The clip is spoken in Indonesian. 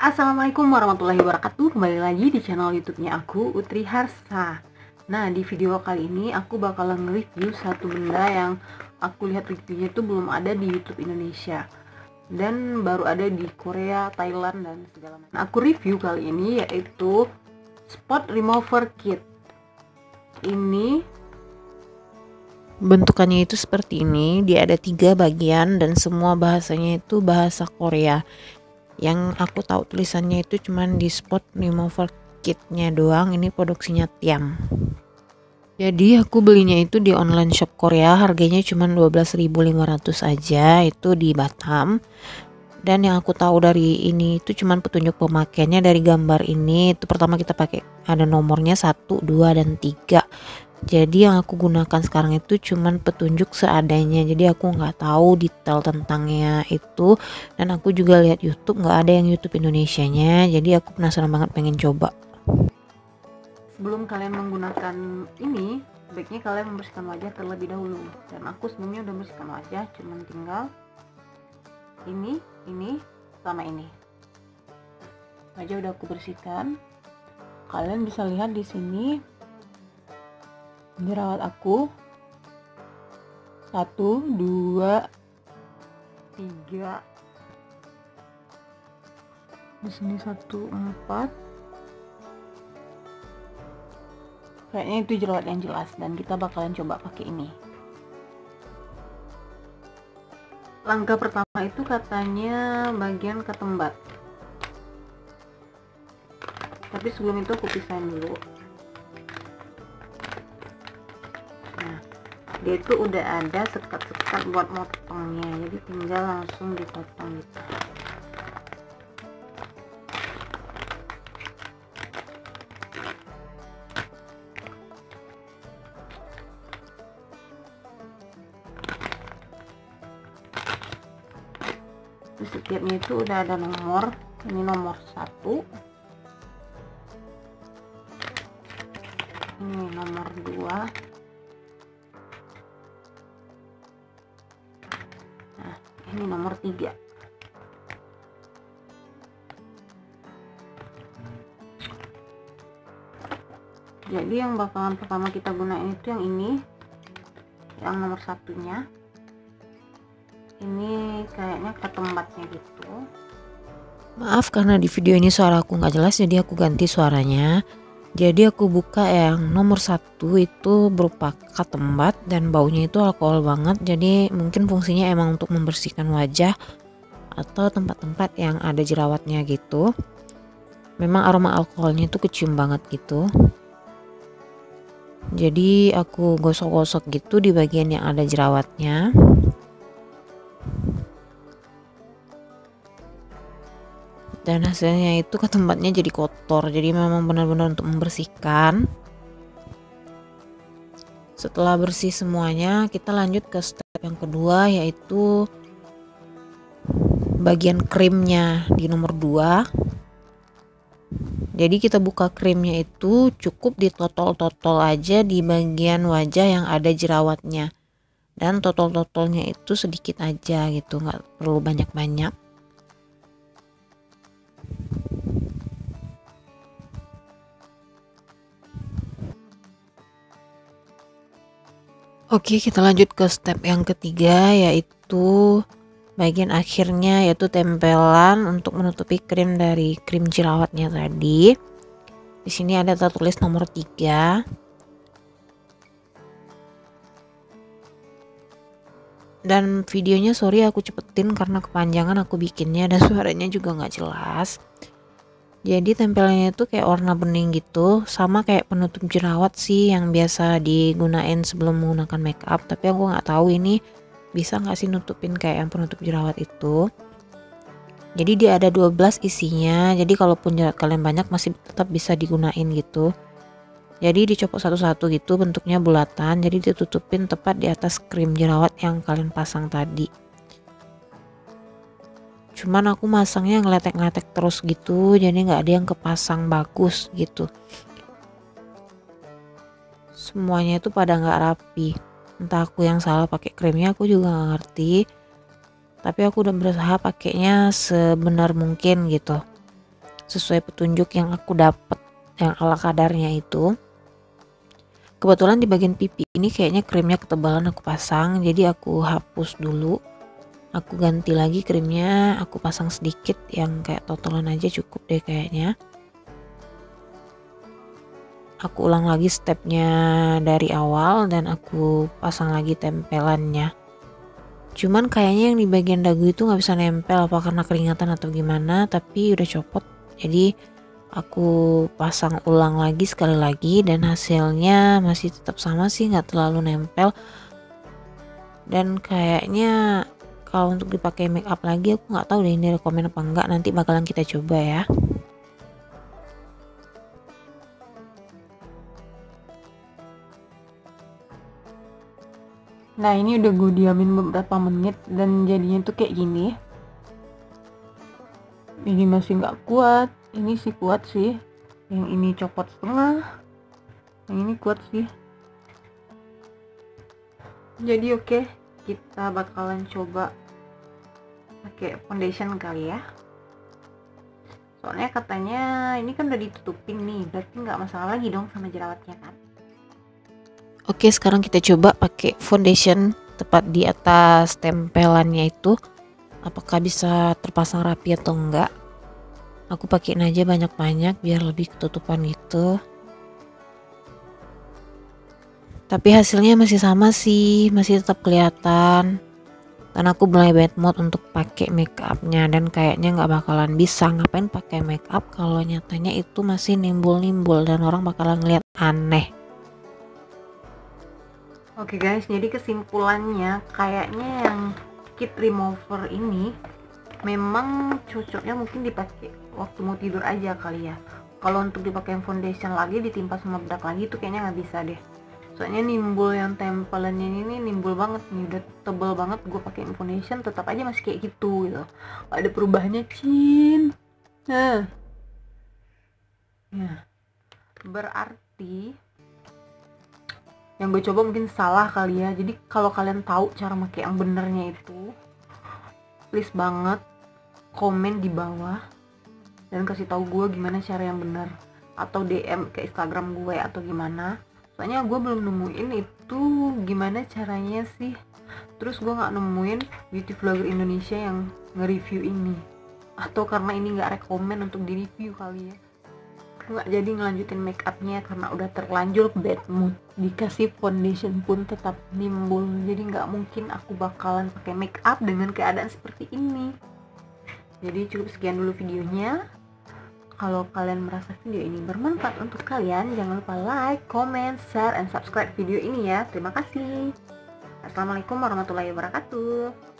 Assalamualaikum warahmatullahi wabarakatuh. Kembali lagi di channel YouTube-nya aku, Utri Harsa. Nah, di video kali ini aku bakalan nge-review satu benda yang aku lihat reviewnya itu belum ada di YouTube Indonesia dan baru ada di Korea, Thailand, dan segala macam. Aku review kali ini yaitu Spot Remover Kit. Ini bentukannya itu seperti ini. Dia ada 3 bagian dan semua bahasanya itu bahasa Korea. Yang aku tahu tulisannya itu cuman di Spot Remover Kitnya doang. Ini produksinya Tiam. Jadi aku belinya itu di online shop Korea, harganya cuman 12.500 aja, itu di Batam. Dan yang aku tahu dari ini itu cuman petunjuk pemakaiannya dari gambar ini. Itu pertama kita pakai ada nomornya 1, 2, dan 3. Jadi yang aku gunakan sekarang itu cuman petunjuk seadanya, jadi aku nggak tahu detail tentangnya itu, dan aku juga lihat YouTube nggak ada yang YouTube Indonesianya, jadi aku penasaran banget pengen coba. Sebelum kalian menggunakan ini, sebaiknya kalian membersihkan wajah terlebih dahulu, dan aku sebelumnya udah membersihkan wajah, cuman tinggal ini sama ini. Wajah udah aku bersihkan. Kalian bisa lihat di sini jerawat aku 1, 2, 3, di sini 1, 4. Kayaknya itu jerawat yang jelas, dan kita bakalan coba pakai ini. Langkah pertama itu katanya bagian ketembat, tapi sebelum itu aku pisahin dulu. Dia itu udah ada sekat-sekat buat motongnya, jadi tinggal langsung dipotong gitu. Di setiapnya itu udah ada nomor. Ini nomor 1, ini nomor 2, ini nomor 3. Jadi yang bakalan pertama kita gunain itu yang ini, yang nomor 1-nya. Ini kayaknya ketembatnya gitu. Maaf karena di video ini suara aku nggak jelas, jadi aku ganti suaranya. Jadi aku buka yang nomor 1 itu berupa ketembat dan baunya itu alkohol banget, jadi mungkin fungsinya emang untuk membersihkan wajah atau tempat-tempat yang ada jerawatnya gitu. Memang aroma alkoholnya itu kecium banget gitu. Jadi aku gosok-gosok gitu di bagian yang ada jerawatnya. Dan hasilnya itu ketembatnya jadi kotor, jadi memang benar-benar untuk membersihkan. Setelah bersih semuanya, kita lanjut ke step yang kedua, yaitu bagian krimnya di nomor 2. Jadi kita buka krimnya itu cukup ditotol-totol aja di bagian wajah yang ada jerawatnya, dan totol-totolnya itu sedikit aja gitu, nggak perlu banyak-banyak. Oke, kita lanjut ke step yang ketiga, yaitu bagian akhirnya, yaitu tempelan untuk menutupi krim dari krim jerawatnya tadi. Di sini ada tertulis nomor 3. Dan videonya sorry aku cepetin karena kepanjangan aku bikinnya dan suaranya juga nggak jelas. Jadi tempelannya itu kayak warna bening gitu, sama kayak penutup jerawat sih yang biasa digunain sebelum menggunakan make up. Tapi aku nggak tahu ini bisa nggak sih nutupin kayak yang penutup jerawat itu. Jadi dia ada 12 isinya, jadi kalaupun jerawat kalian banyak masih tetap bisa digunain gitu. Jadi dicopot satu-satu gitu, bentuknya bulatan, jadi ditutupin tepat di atas krim jerawat yang kalian pasang tadi. Cuman aku masangnya ngeletek-ngeletek terus gitu, jadi nggak ada yang kepasang bagus gitu. Semuanya itu pada nggak rapi. Entah aku yang salah pakai krimnya, aku juga nggak ngerti. Tapi aku udah berusaha pakainya sebenar mungkin gitu. sesuai petunjuk yang aku dapat yang ala kadarnya itu. Kebetulan di bagian pipi ini kayaknya krimnya ketebalan aku pasang, jadi aku hapus dulu. Aku ganti lagi krimnya, aku pasang sedikit yang kayak totalan aja cukup deh kayaknya. Aku ulang lagi stepnya dari awal dan aku pasang lagi tempelannya. Cuman kayaknya yang di bagian dagu itu nggak bisa nempel, apa karena keringatan atau gimana, tapi udah copot. Jadi aku pasang ulang lagi sekali lagi dan hasilnya masih tetap sama sih, nggak terlalu nempel. Dan kayaknya kalau untuk dipakai make up lagi aku nggak tahu deh ini rekomen apa enggak, nanti bakalan kita coba ya. Nah ini udah gue diamin beberapa menit dan jadinya tuh kayak gini. Ini masih nggak kuat, ini sih kuat sih. Yang ini copot setengah, yang ini kuat sih. Jadi oke, kita bakalan coba pakai foundation kali ya. Soalnya katanya ini kan udah ditutupin nih, berarti nggak masalah lagi dong sama jerawatnya kan. Oke, sekarang kita coba pakai foundation tepat di atas tempelannya itu. Apakah bisa terpasang rapi atau enggak? Aku pakein aja banyak-banyak biar lebih ketutupan gitu. Tapi hasilnya masih sama sih, masih tetap kelihatan. Dan aku mulai bad mood untuk pakai make upnya dan kayaknya nggak bakalan bisa. Ngapain pakai make up kalau nyatanya itu masih nimbul-nimbul dan orang bakalan ngeliat aneh. Oke guys, jadi kesimpulannya kayaknya yang kit remover ini memang cocoknya mungkin dipakai waktu mau tidur aja kali ya. Kalau untuk dipakai foundation lagi ditimpa sama bedak lagi itu kayaknya nggak bisa deh. Soalnya nimbul yang tempelannya ini nimbul banget nih, udah tebel banget. Gue pakai foundation tetap aja masih kayak gitu gitu. Gak ada perubahannya Cin. Nah, ya berarti yang gue coba mungkin salah kali ya. Jadi kalau kalian tahu cara pakai yang benernya itu, please banget komen di bawah dan kasih tahu gue gimana cara yang bener, atau DM ke Instagram gue atau gimana. Soalnya gue belum nemuin itu gimana caranya sih. Terus gue nggak nemuin beauty vlogger Indonesia yang nge-review ini, atau karena ini nggak rekomen untuk di review kali ya. Nggak jadi ngelanjutin make upnya karena udah terlanjur bad mood. Dikasih foundation pun tetap nimbul, jadi nggak mungkin aku bakalan pakai make up dengan keadaan seperti ini. Jadi cukup sekian dulu videonya. Kalau kalian merasa video ini bermanfaat untuk kalian, jangan lupa like, comment, share, and subscribe video ini ya. Terima kasih. Assalamualaikum warahmatullahi wabarakatuh.